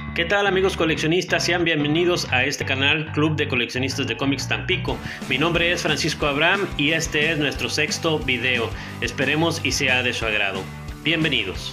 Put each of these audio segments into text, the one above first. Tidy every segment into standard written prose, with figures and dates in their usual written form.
¿Qué tal, amigos coleccionistas? Sean bienvenidos a este canal Club de Coleccionistas de Cómics Tampico. Mi nombre es Francisco Abraham y este es nuestro sexto video. Esperemos y sea de su agrado. Bienvenidos.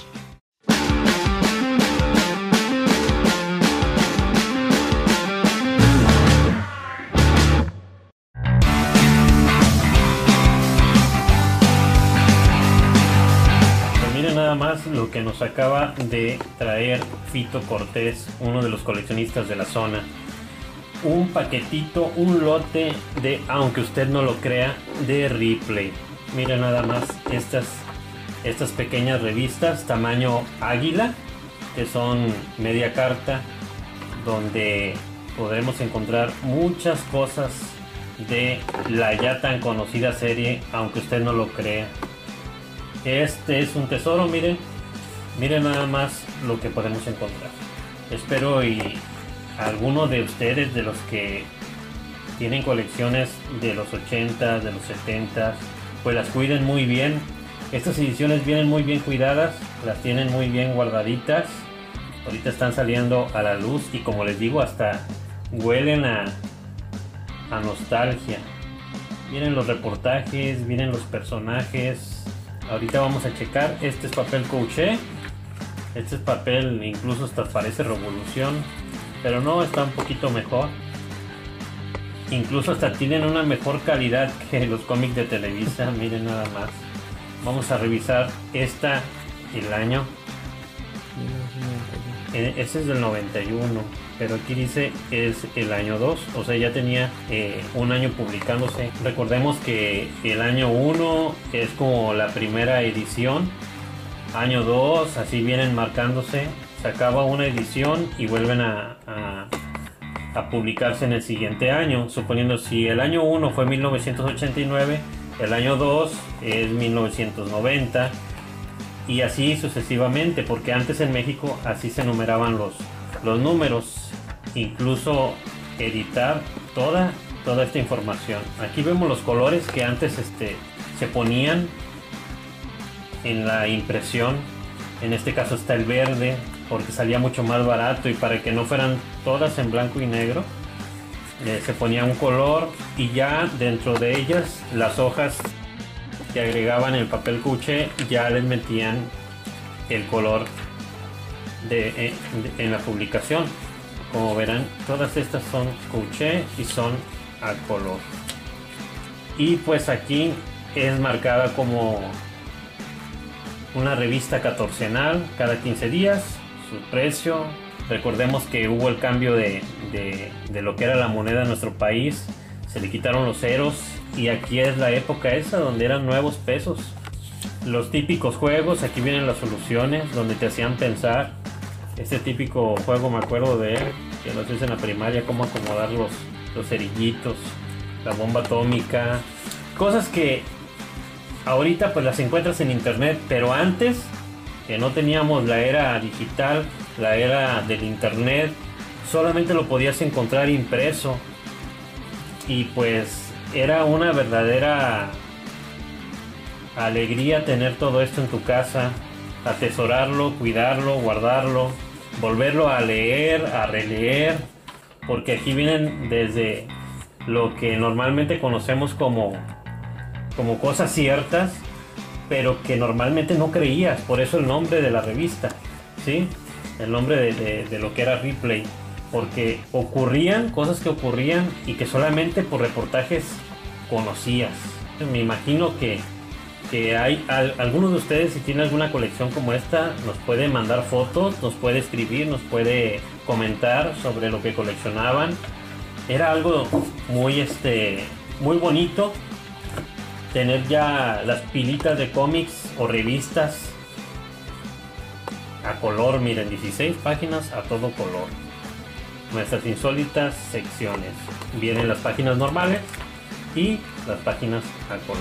Nada más lo que nos acaba de traer Fito Cortés, uno de los coleccionistas de la zona. Un paquetito, un lote de, aunque usted no lo crea, de Ripley. Miren nada más estas pequeñas revistas tamaño águila, que son media carta, donde podremos encontrar muchas cosas de la ya tan conocida serie, aunque usted no lo crea. Este es un tesoro, miren nada más lo que podemos encontrar. Espero y alguno de ustedes, de los que tienen colecciones de los 80, de los 70, pues las cuiden muy bien. Estas ediciones vienen muy bien cuidadas, las tienen muy bien guardaditas. Ahorita están saliendo a la luz y, como les digo, hasta huelen a nostalgia. Vienen los reportajes, vienen los personajes. Ahorita vamos a checar. Este es papel couché. Este es papel, incluso hasta parece Revolución, pero no, está un poquito mejor. Incluso hasta tienen una mejor calidad que los cómics de Televisa. Miren nada más. Vamos a revisar el año. Ese es del 91, pero aquí dice es el año 2, o sea, ya tenía un año publicándose. Recordemos que el año 1 es como la primera edición, año 2, así vienen marcándose. Se acaba una edición y vuelven a publicarse en el siguiente año. Suponiendo, si el año 1 fue 1989, el año 2 es 1990. Y así sucesivamente, porque antes en México así se numeraban los números. Incluso editar toda esta información. Aquí vemos los colores que antes se ponían en la impresión. En este caso está el verde, porque salía mucho más barato, y para que no fueran todas en blanco y negro, se ponía un color, y ya dentro de ellas las hojas que agregaban el papel couché ya les metían el color en la publicación. Como verán, todas estas son couché y son a color. Y pues aquí es marcada como una revista catorcenal, cada 15 días, su precio. Recordemos que hubo el cambio de lo que era la moneda en nuestro país, se le quitaron los ceros. Y aquí es la época esa donde eran nuevos pesos. Los típicos juegos, aquí vienen las soluciones donde te hacían pensar. Este típico juego me acuerdo de él, que lo hacías en la primaria, cómo acomodar los cerillitos, la bomba atómica. Cosas que ahorita pues las encuentras en internet, pero antes, que no teníamos la era digital, la era del internet, solamente lo podías encontrar impreso. Y pues era una verdadera alegría tener todo esto en tu casa, atesorarlo, cuidarlo, guardarlo, volverlo a leer, a releer, porque aquí vienen desde lo que normalmente conocemos como cosas ciertas, pero que normalmente no creías. Por eso el nombre de la revista, ¿sí? El nombre de lo que era Ripley. Porque ocurrían cosas que ocurrían y que solamente por reportajes conocías. Me imagino que hay algunos de ustedes, si tienen alguna colección como esta, nos puede mandar fotos, nos puede escribir, nos puede comentar sobre lo que coleccionaban. Era algo muy bonito tener ya las pilitas de cómics o revistas a color. Miren, 16 páginas a todo color. Nuestras insólitas secciones. Vienen las páginas normales y las páginas a color.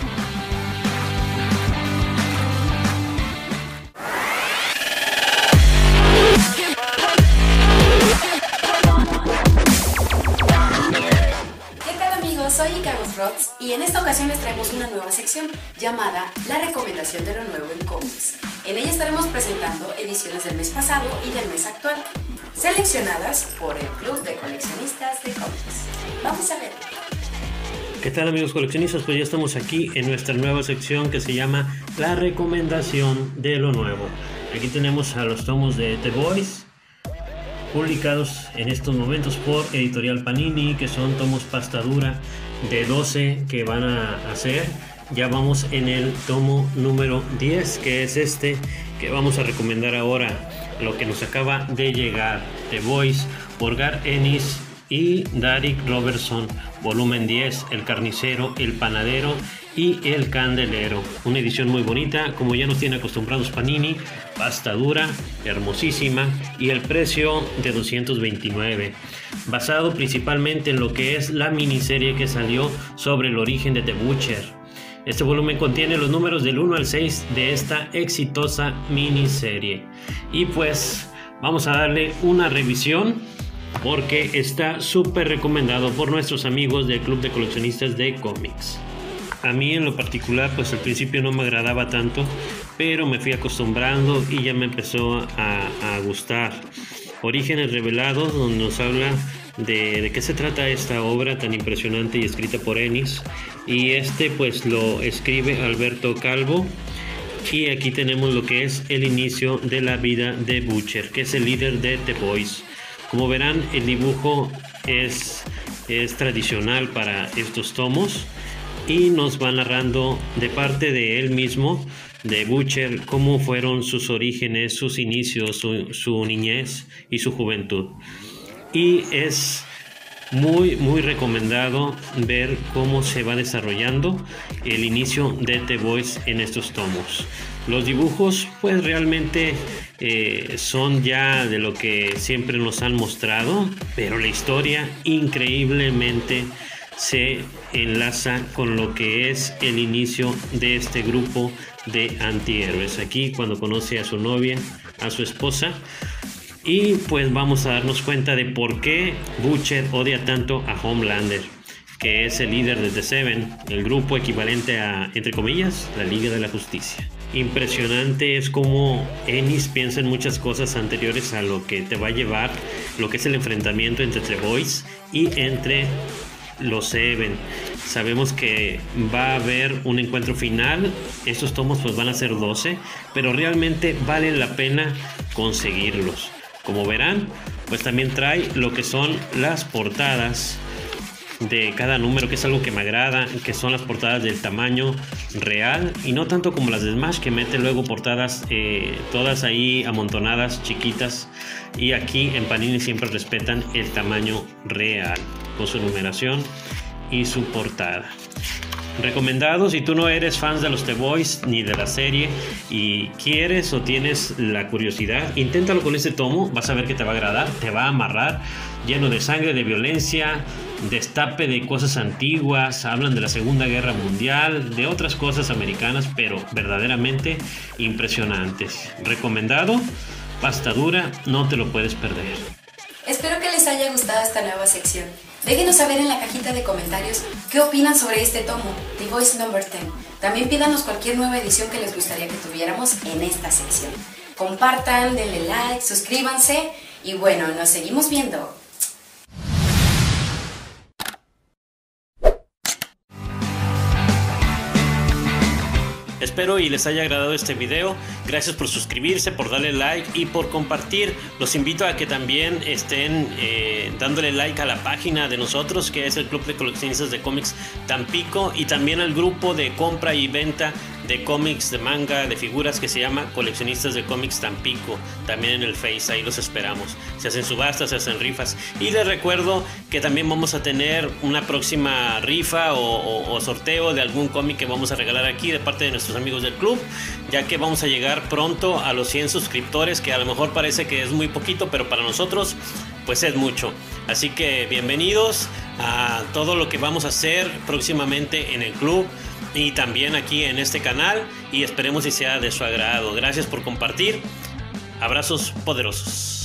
¿Qué tal, amigos? Soy Icarus Rods y en esta ocasión les traemos una nueva sección llamada La recomendación de lo nuevo en cómics. En ella estaremos presentando ediciones del mes pasado y del mes actual. seleccionadas por el Club de Coleccionistas de Cómics. Vamos a ver. ¿Qué tal, amigos coleccionistas? Pues ya estamos aquí en nuestra nueva sección que se llama La Recomendación de lo Nuevo. Aquí tenemos a los tomos de The Boys, publicados en estos momentos por Editorial Panini, que son tomos pasta dura de 12 que van a hacer. Ya vamos en el tomo número 10, que es este que vamos a recomendar ahora, lo que nos acaba de llegar, The Boys por Garth Ennis y Darick Robertson, volumen 10, El Carnicero, El Panadero y El Candelero. Una edición muy bonita, como ya nos tiene acostumbrados Panini, pasta dura, hermosísima, y el precio de $229, basado principalmente en lo que es la miniserie que salió sobre el origen de The Butcher. Este volumen contiene los números del 1 al 6 de esta exitosa miniserie. Y pues vamos a darle una revisión, porque está súper recomendado por nuestros amigos del Club de Coleccionistas de Cómics. A mí en lo particular, pues al principio no me agradaba tanto, pero me fui acostumbrando y ya me empezó a gustar. Orígenes Revelados, donde nos habla de qué se trata esta obra tan impresionante y escrita por Ennis. Y pues lo escribe Alberto Calvo. Y aquí tenemos lo que es el inicio de la vida de Butcher, que es el líder de The Boys. Como verán, el dibujo es tradicional para estos tomos y nos va narrando de parte de él mismo, de Butcher, cómo fueron sus orígenes, sus inicios, su niñez y su juventud. Y es muy recomendado ver cómo se va desarrollando el inicio de The Boys en estos tomos. Los dibujos pues realmente son ya de lo que siempre nos han mostrado, pero la historia increíblemente se enlaza con lo que es el inicio de este grupo de antihéroes. Aquí cuando conoce a su novia, a su esposa, y pues vamos a darnos cuenta de por qué Butcher odia tanto a Homelander, que es el líder de The Seven, el grupo equivalente a, entre comillas, la Liga de la Justicia. Impresionante es como Ennis piensa en muchas cosas anteriores a lo que te va a llevar lo que es el enfrentamiento entre The Boys y entre los Seven. Sabemos que va a haber un encuentro final. Estos tomos pues van a ser 12, pero realmente vale la pena conseguirlos. Como verán, pues también trae lo que son las portadas de cada número, que es algo que me agrada, que son las portadas del tamaño real y no tanto como las de Smash, que mete luego portadas todas ahí amontonadas, chiquitas, y aquí en Panini siempre respetan el tamaño real con su numeración y su portada. Recomendado si tú no eres fan de los The Boys ni de la serie y quieres o tienes la curiosidad, inténtalo con este tomo, vas a ver que te va a agradar, te va a amarrar, lleno de sangre, de violencia, destape de cosas antiguas, hablan de la Segunda Guerra Mundial, de otras cosas americanas, pero verdaderamente impresionantes. Recomendado, pasta dura, no te lo puedes perder. Espero que les haya gustado esta nueva sección. Déjenos saber en la cajita de comentarios qué opinan sobre este tomo, The Boys No. 10. También pídanos cualquier nueva edición que les gustaría que tuviéramos en esta sección. Compartan, denle like, suscríbanse y bueno, nos seguimos viendo. Espero y les haya agradado este video. Gracias por suscribirse, por darle like y por compartir. Los invito a que también estén dándole like a la página de nosotros, que es el Club de Coleccionistas de Cómics Tampico, y también al grupo de compra y venta de cómics, de manga, de figuras, que se llama Coleccionistas de Cómics Tampico. También en el Face, ahí los esperamos. Se hacen subastas, se hacen rifas. Y les recuerdo que también vamos a tener una próxima rifa o sorteo de algún cómic que vamos a regalar aquí de parte de nuestros amigos del club, ya que vamos a llegar pronto a los 100 suscriptores, que a lo mejor parece que es muy poquito, pero para nosotros pues es mucho. Así que bienvenidos a todo lo que vamos a hacer próximamente en el club y también aquí en este canal, y esperemos que sea de su agrado. Gracias por compartir. Abrazos poderosos.